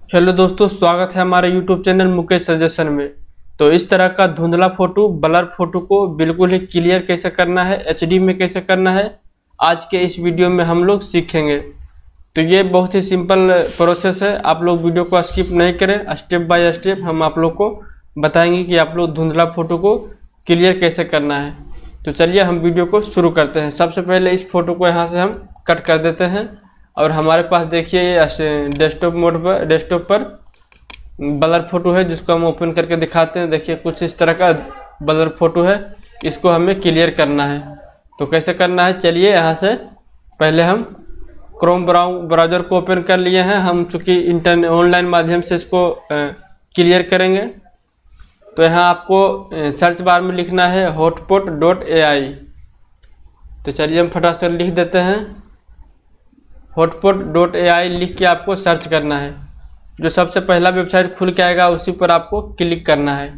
Hello दोस्तों, स्वागत है हमारे YouTube चैनल मुकेश सजेशन में। तो इस तरह का धुंधला फोटो, ब्लर फोटो को बिल्कुल ही क्लियर कैसे करना है, HD में कैसे करना है, आज के इस वीडियो में हम लोग सीखेंगे। तो ये बहुत ही सिंपल प्रोसेस है, आप लोग वीडियो को स्किप नहीं करें। स्टेप बाय स्टेप हम आप लोग को बताएंगे कि आप लोग धुंधला फोटो को क्लियर कैसे करना है। तो चलिए हम वीडियो को शुरू करते हैं। सबसे पहले इस फोटो को यहाँ से हम कट कर देते हैं और हमारे पास देखिए ये डेस्कटॉप पर ब्लर फोटो है, जिसको हम ओपन करके दिखाते हैं। देखिए कुछ इस तरह का ब्लर फोटो है, इसको हमें क्लियर करना है। तो कैसे करना है, चलिए यहाँ से पहले हम क्रोम ब्राउज़र को ओपन कर लिए हैं। हम चूँकि ऑनलाइन माध्यम से इसको क्लियर करेंगे, तो यहाँ आपको सर्च बार में लिखना है hotpot.ai। तो चलिए हम फटाफट से लिख देते हैं hotpot.ai। लिख के आपको सर्च करना है। जो सबसे पहला वेबसाइट खुल के आएगा उसी पर आपको क्लिक करना है।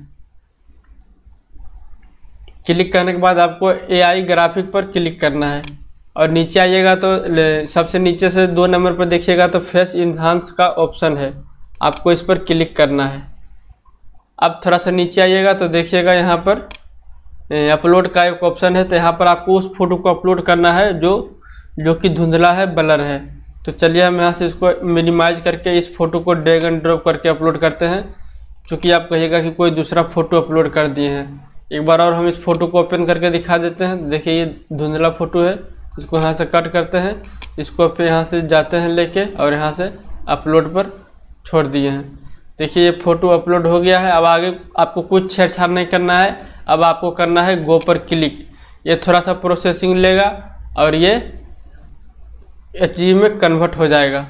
क्लिक करने के बाद आपको AI ग्राफिक पर क्लिक करना है और नीचे आइएगा तो सबसे नीचे से 2 नंबर पर देखिएगा तो फेस इन्हांस का ऑप्शन है, आपको इस पर क्लिक करना है। अब थोड़ा सा नीचे आइएगा तो देखिएगा यहाँ पर अपलोड का एक ऑप्शन है। तो यहाँ पर आपको उस फोटो को अपलोड करना है जो कि धुंधला है, ब्लर है। तो चलिए हम यहाँ से इसको मिनिमाइज करके इस फोटो को ड्रैग एंड ड्रॉप करके अपलोड करते हैं, क्योंकि आप कहिएगा कि कोई दूसरा फोटो अपलोड कर दिए हैं। एक बार और हम इस फोटो को ओपन करके दिखा देते हैं। देखिए ये धुंधला फोटो है, इसको यहाँ से कट करते हैं, इसको फिर यहाँ से जाते हैं लेके और यहाँ से अपलोड पर छोड़ दिए हैं। देखिए ये फ़ोटो अपलोड हो गया है। अब आगे आपको कुछ छेड़छाड़ नहीं करना है, अब आपको करना है गो पर क्लिक। ये थोड़ा सा प्रोसेसिंग लेगा और ये HD में कन्वर्ट हो जाएगा।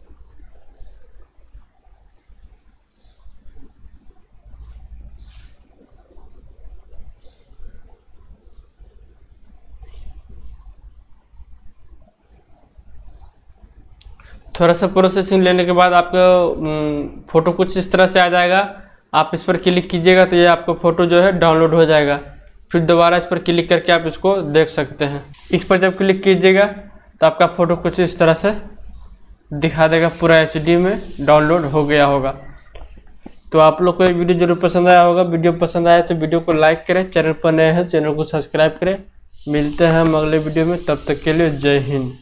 थोड़ा सा प्रोसेसिंग लेने के बाद आपका फ़ोटो कुछ इस तरह से आ जाएगा। आप इस पर क्लिक कीजिएगा तो ये आपका फ़ोटो जो है डाउनलोड हो जाएगा। फिर दोबारा इस पर क्लिक करके आप इसको देख सकते हैं। इस पर जब क्लिक कीजिएगा तो आपका फ़ोटो कुछ इस तरह से दिखा देगा, पूरा HD में डाउनलोड हो गया होगा। तो आप लोग को ये वीडियो जरूर पसंद आया होगा। वीडियो पसंद आया तो वीडियो को लाइक करें, चैनल पर नए हैं चैनल को सब्सक्राइब करें। मिलते हैं हम अगले वीडियो में, तब तक के लिए जय हिंद।